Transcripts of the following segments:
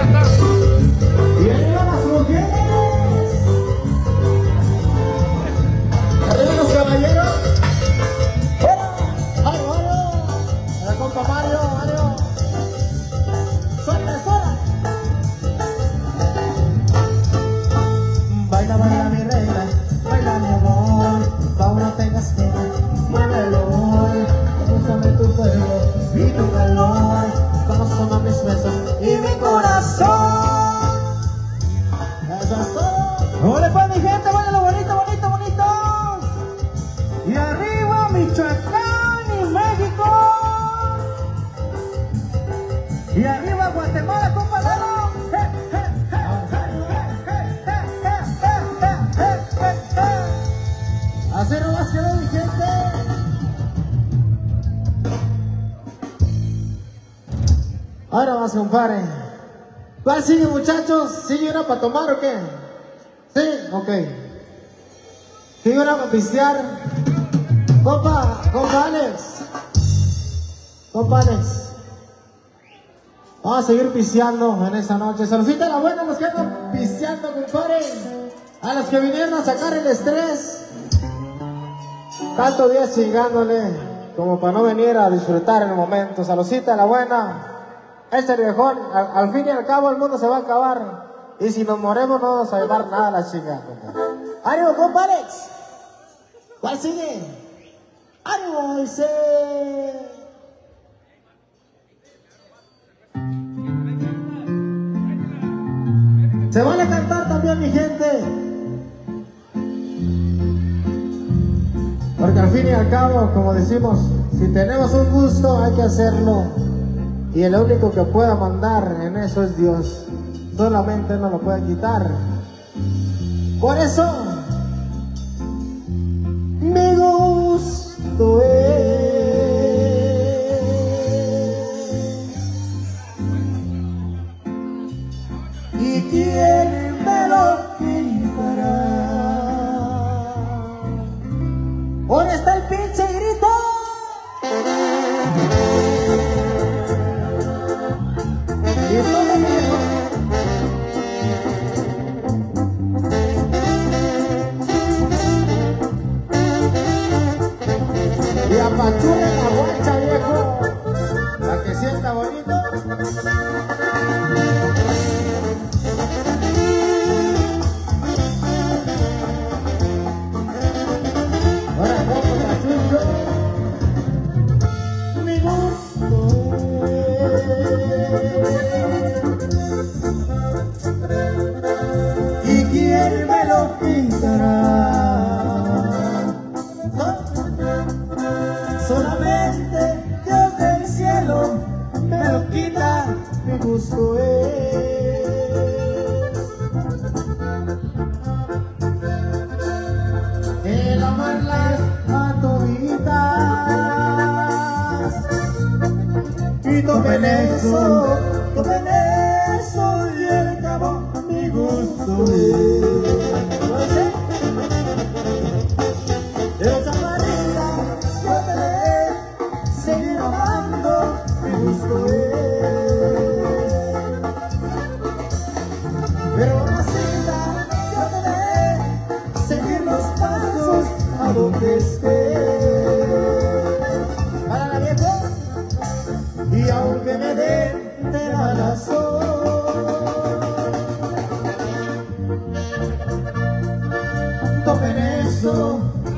Y arriba las mujeres. Arriba los caballeros. El compa Mario. Sola. Baila mi reina, baila mi amor. Pa' no tengas pena, muévelo. Búscame tu fuego y tu calor. Como son mis besos y mi corazón. Eso es todo. ¡Ole pues mi gente! ¡Váyalo bonito! Y arriba Michoacán y México. Y arriba Guatemala, compadre. Así nomás quedó mi gente. Ahora más, compadre. ¿Cuál sigue, muchachos? ¿Sigue una para tomar o qué? ¿Sí? Ok. ¿Sigue una para pistear? Compa Alex. Vamos a seguir pisteando en esta noche. Saludcita a la buena, los que andan pisteando, compadre. A los que vinieron a sacar el estrés. Tanto días chingándole, como para no venir a disfrutar en el momento. Saludcita a la buena. Este viejón, al fin y al cabo el mundo se va a acabar. Y si nos moremos no vamos a llevar nada a la chingada, compadre. ¡Ánimo, compadre! ¿Cuál sigue? ¡Ánimo, dice! Se vale cantar también, mi gente. Porque al fin y al cabo, como decimos, si tenemos un gusto hay que hacerlo. Y el único que pueda mandar en eso es Dios. Solamente no lo puede quitar. Por eso, mi gusto es. ¿Y quién me lo quitará? ¿Dónde está el pinche grito? Y esto me dijo. Y apachurra la guacha, viejo. La que sienta bonito. Ahora poco cachucho. Mi gusto es. ¿Y quién me lo quitará? Solamente Dios del cielo me lo quita, mi gusto es. El amarlas a toditas y tomen eso y al cabo mi gusto es. Esa manera yo te veré seguir amando, mi gusto es. Pero mamacita, yo te veré seguir los pasos a donde estés. Para la vieja, y aunque me den de la razón, tomen eso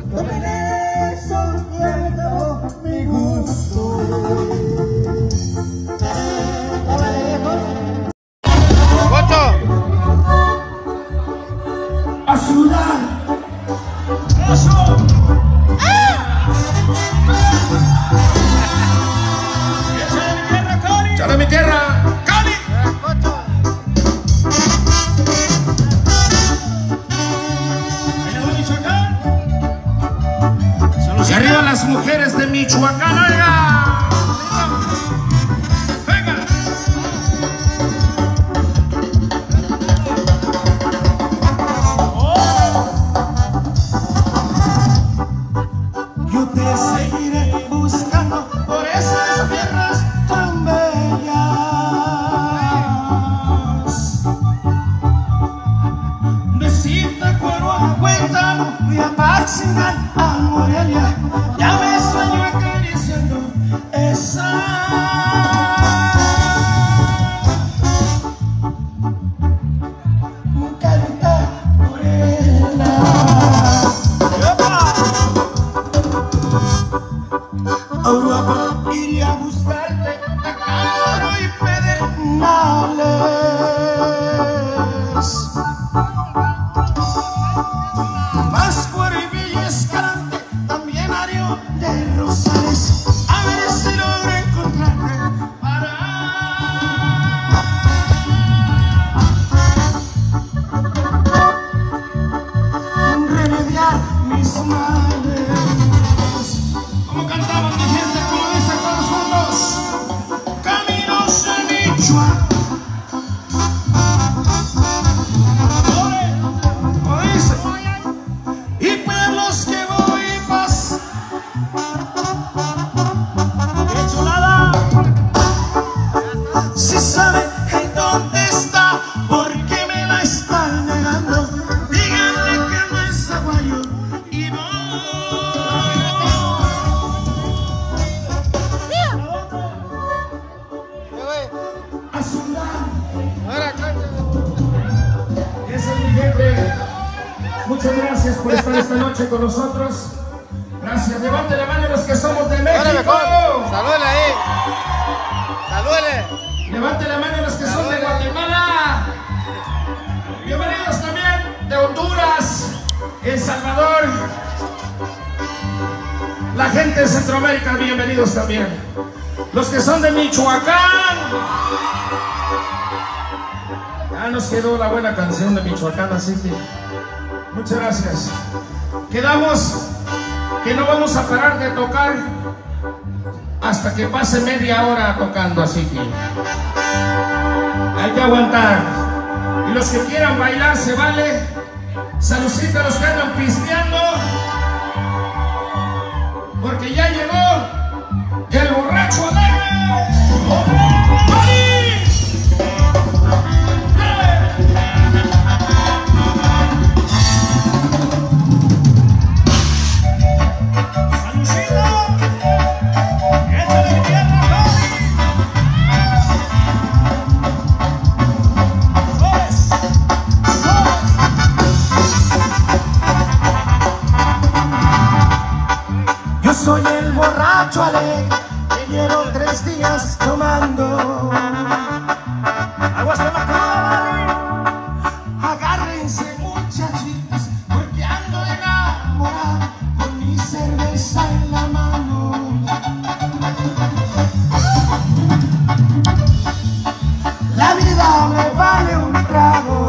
y al cabo mi gusto es. ¡Órale, viejo! ¡A sudar! ¡Eso! ¡Échale mi tierra, Cali! Y arriba las mujeres de Michoacán, oiga. Venga. Yo te seguiré buscando por esas tierras tan bellas. finales. Páscuaro y Villa Escalante, también Ario de Rosales. A ver si logro encontrarte para remediar mis males. ¿Cómo cantaban mi gente? ¿Cómo dicen todos juntos? Caminos de Michoacán. ¿Cómo dice? Y pueblos que voy pasando. ¡Qué chulada! Si saben en dónde está, ¿por qué me la están negando? Díganle que no es aguayo y voy a sudar. Esa es mi gente. Muchas gracias por estar esta noche con nosotros. Gracias. Levanten la mano los que somos de México. Salúdele ahí. Salúdele. Levanten la mano los que son de Guatemala. Bienvenidos también de Honduras, El Salvador. La gente de Centroamérica, bienvenidos también. Los que son de Michoacán. Ya nos quedó la buena canción de Michoacán, así que muchas gracias. Quedamos que no vamos a parar de tocar hasta que pase media hora tocando, así que hay que aguantar. Y los que quieran bailar se vale. Saludcita a los que andan pisteando, porque ya llegó el borracho alegre. Soy el borracho alegre que llevo 3 días tomando. Aguas con la cruda, vale. Agárrense muchachitos, porque ando enamorado con mi cerveza en la mano. La vida me vale un trago.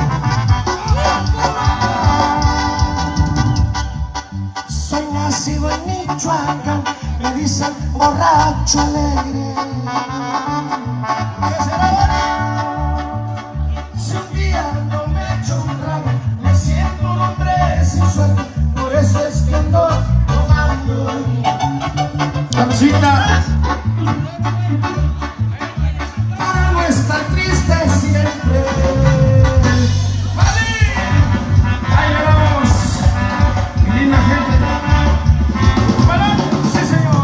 Soy nacido en Michoacán, me dicen borracho alegre. ¿Qué será, vale? Si un día no me echo un trago, me siento un hombre sin suerte. Por eso es que ando tomando. Cancita, para no estar triste siempre. ¡Vale! ¡Allá vamos! ¡Qué linda gente! ¡Sí, señor!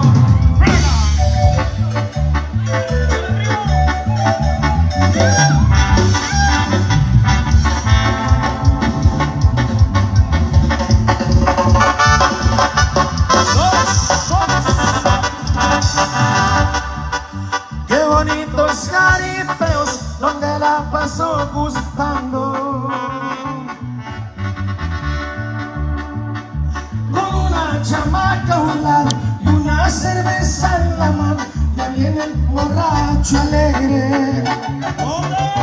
Qué bonitos jaripeos donde la paso gustando, con una chamaca a un lado y una cerveza en la mano. Ya viene el borracho alegre.